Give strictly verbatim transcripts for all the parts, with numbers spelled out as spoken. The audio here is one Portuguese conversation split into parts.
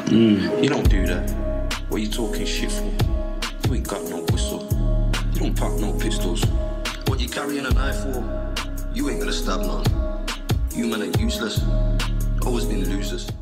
You don't do that. What you talking shit for? You ain't got no whistle. You don't pop no pistols. What you carrying a knife for? You ain't gonna stab none. You men are useless. Always been losers.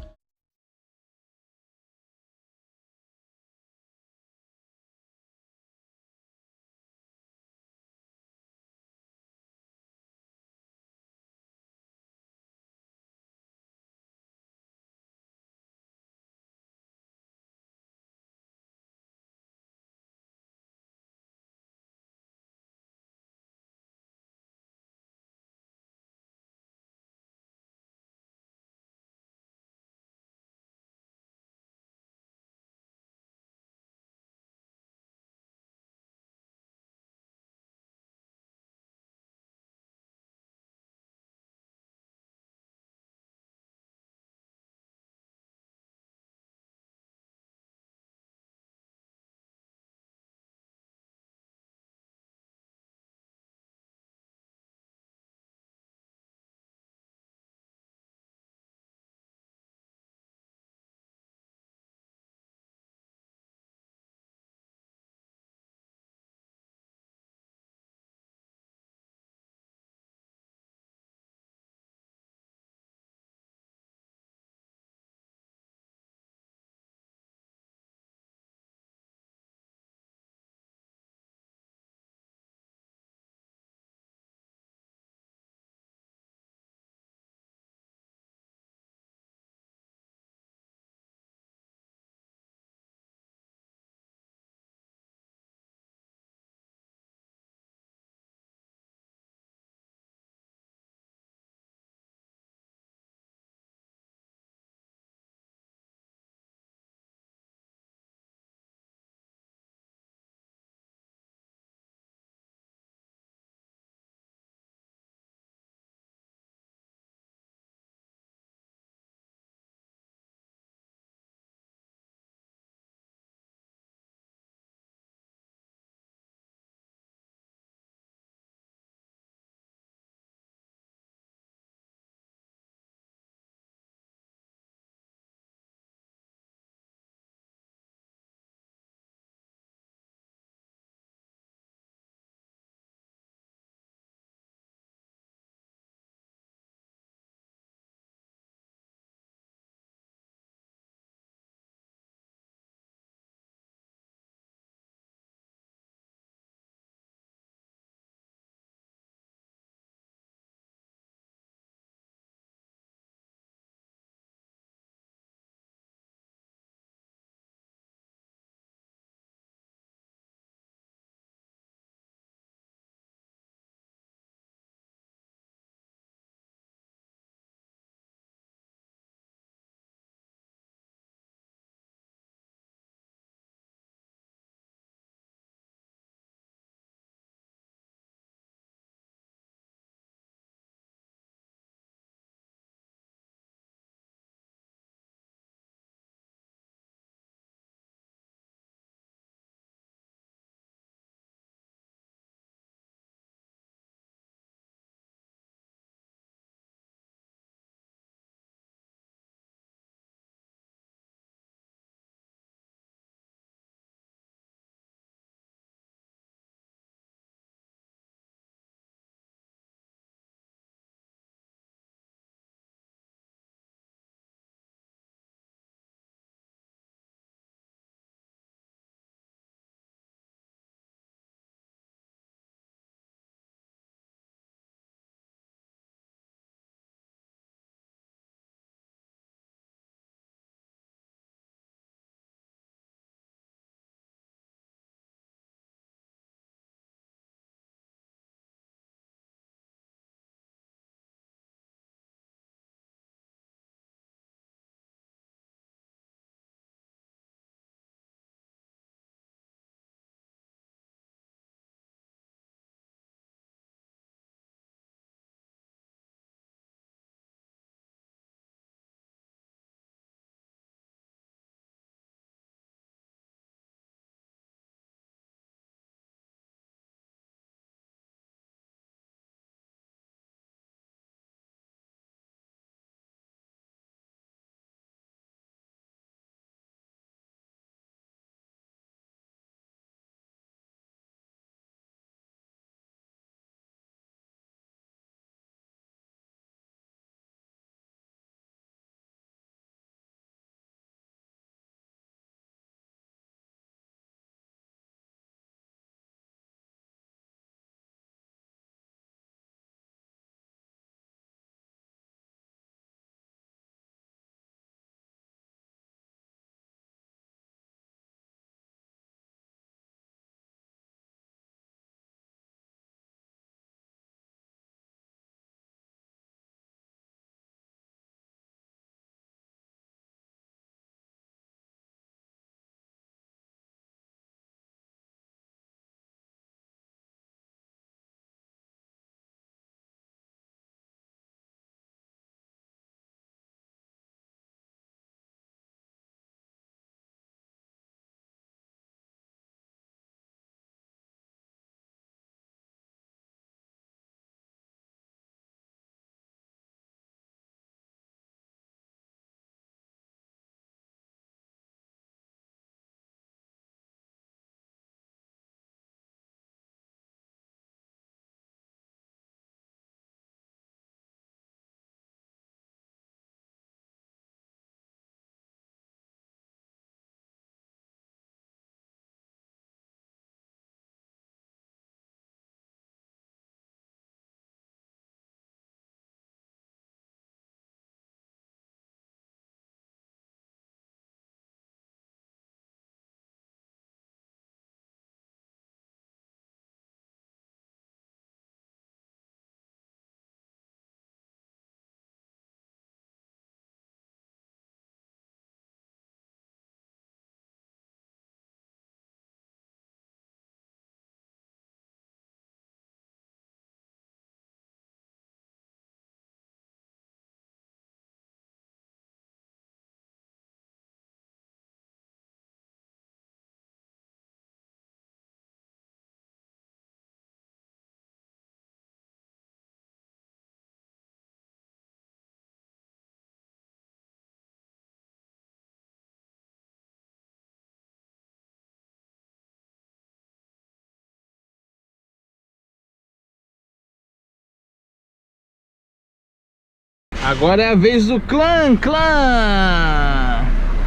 Agora é a vez do Clan Clan.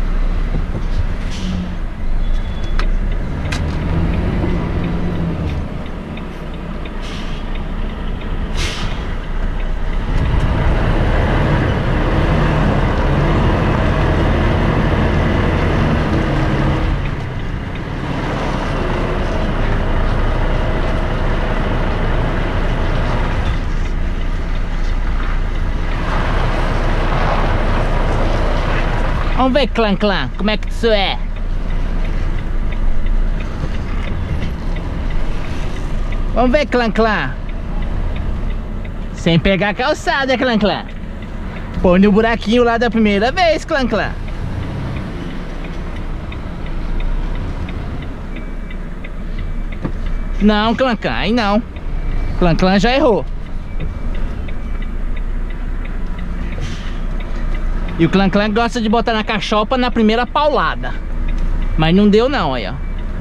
Vamos ver, Clan Clan, como é que isso é? Vamos ver, Clan Clan. Sem pegar a calçada, Clan Clan. Põe no buraquinho lá da primeira vez, Clan Clan. Não, Clan Clan, aí não. Clan Clan já errou. E o Clan Clan gosta de botar na cachopa na primeira paulada. Mas não deu não, aí ó.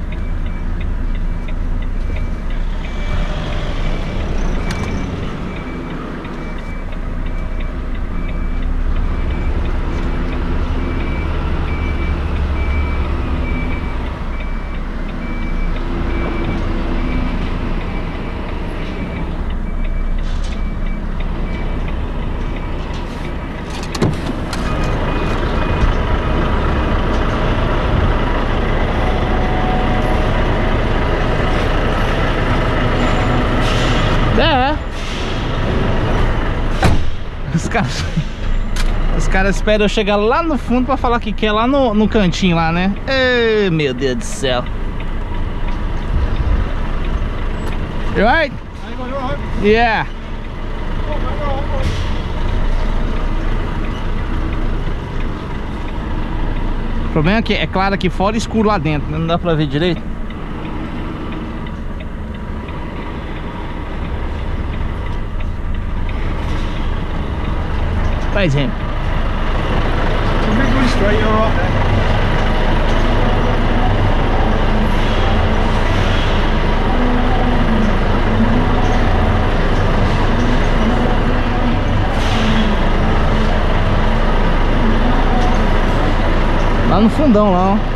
É. Os caras Os caras esperam eu chegar lá no fundo pra falar que quer lá no, no cantinho lá, né? Ei, meu Deus do céu. You right? Yeah. O problema é que é claro aqui fora e escuro lá dentro, né? Não dá pra ver direito. Faz him. Lá no fundão lá, ó.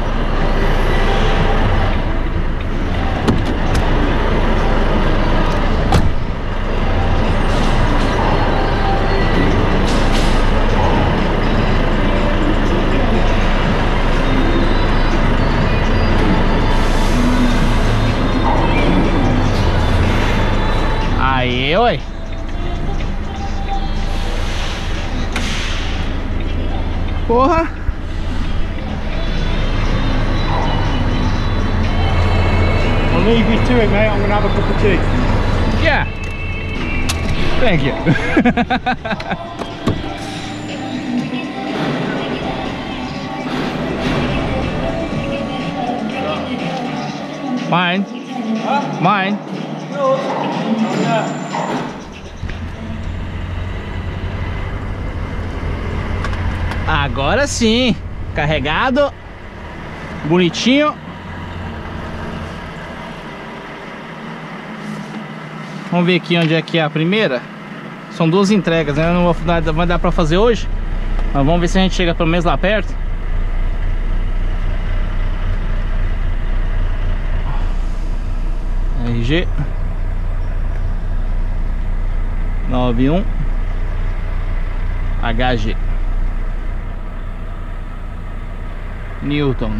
Aí, oi. Porra. I'll leave you to it, mate. I'm gonna have a cup of tea. Yeah. Thank you. Mine. Huh? Mine. Yours? Oh, yeah. Agora sim. Carregado. Bonitinho. Vamos ver aqui onde é que é a primeira. São duas entregas, né? Não vou dar, vai dar pra fazer hoje. Mas vamos ver se a gente chega pelo menos lá perto. R G nove um H G Newton.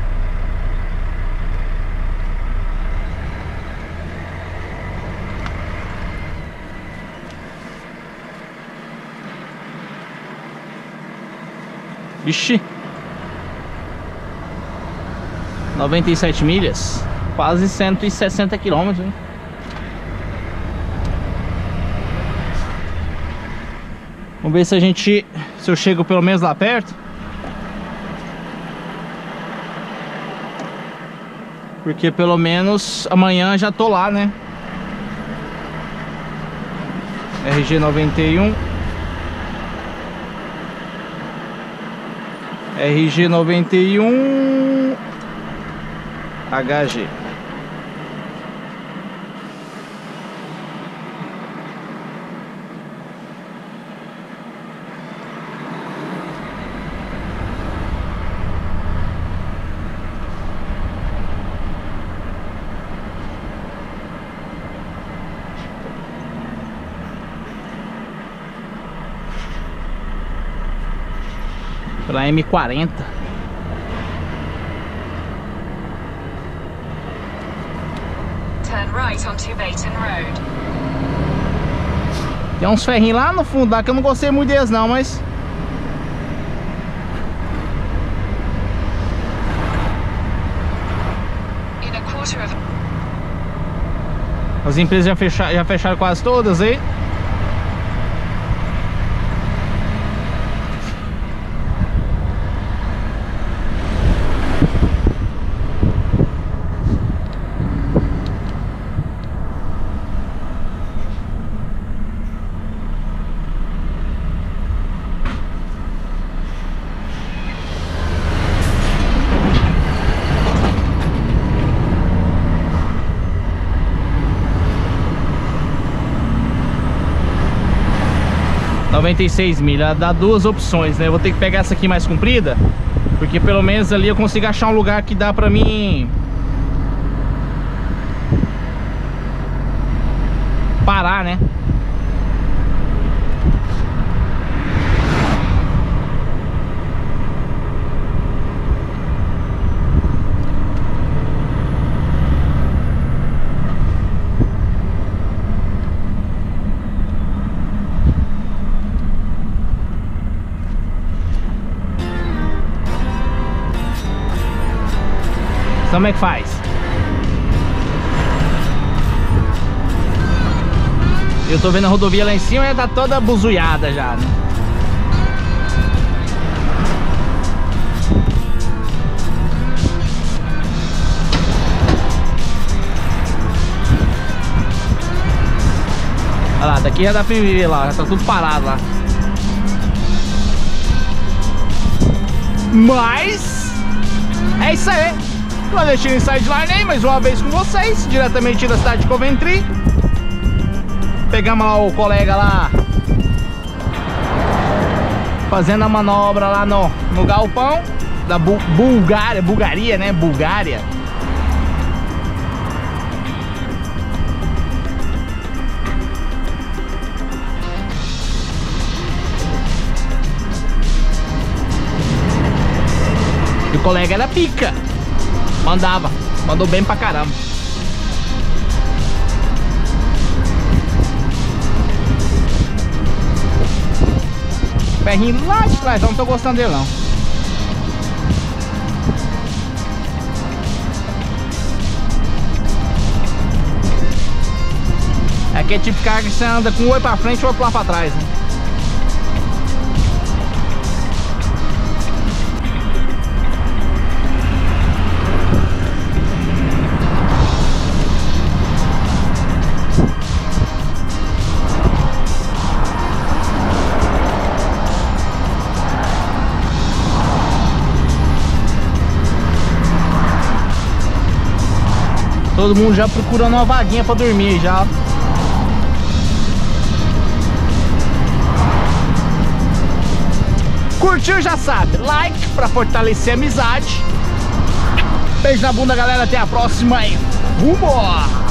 Ixi, noventa e sete milhas, quase cento e sessenta quilômetros, hein? Vamos ver se a gente, se eu chego pelo menos lá perto. Porque pelo menos amanhã já tô lá, né? R G noventa e um R G noventa e um H G. Pela M quarenta. Turn right onto Baton Road. Tem uns ferrinhos lá no fundo lá que eu não gostei muito deles não, mas... In a quarter of... As empresas já fecharam, já fecharam quase todas aí. noventa e seis milhas, dá duas opções, né? Eu vou ter que pegar essa aqui mais comprida, porque pelo menos ali eu consigo achar um lugar que dá pra mim parar, né? Como é que faz? Eu tô vendo a rodovia lá em cima e tá toda buzuiada já, né? Olha lá, daqui já dá pra ver lá, já tá tudo parado lá. Mas é isso aí. Clandestino Sideline aí, mais uma vez com vocês, diretamente da cidade de Coventry. Pegamos lá o colega lá fazendo a manobra lá no, no galpão da Bu Bulgária, Bulgaria, né? Bulgária. E o colega era pica. Mandava, mandou bem pra caramba. Ferrinho lá de trás, eu não tô gostando dele não. Aqui é tipo carro que você anda com um oi pra frente e outro lá pra trás, né? Todo mundo já procurando uma vaguinha pra dormir já. Curtiu, já sabe. Like pra fortalecer a amizade. Beijo na bunda, galera. Até a próxima e rumo!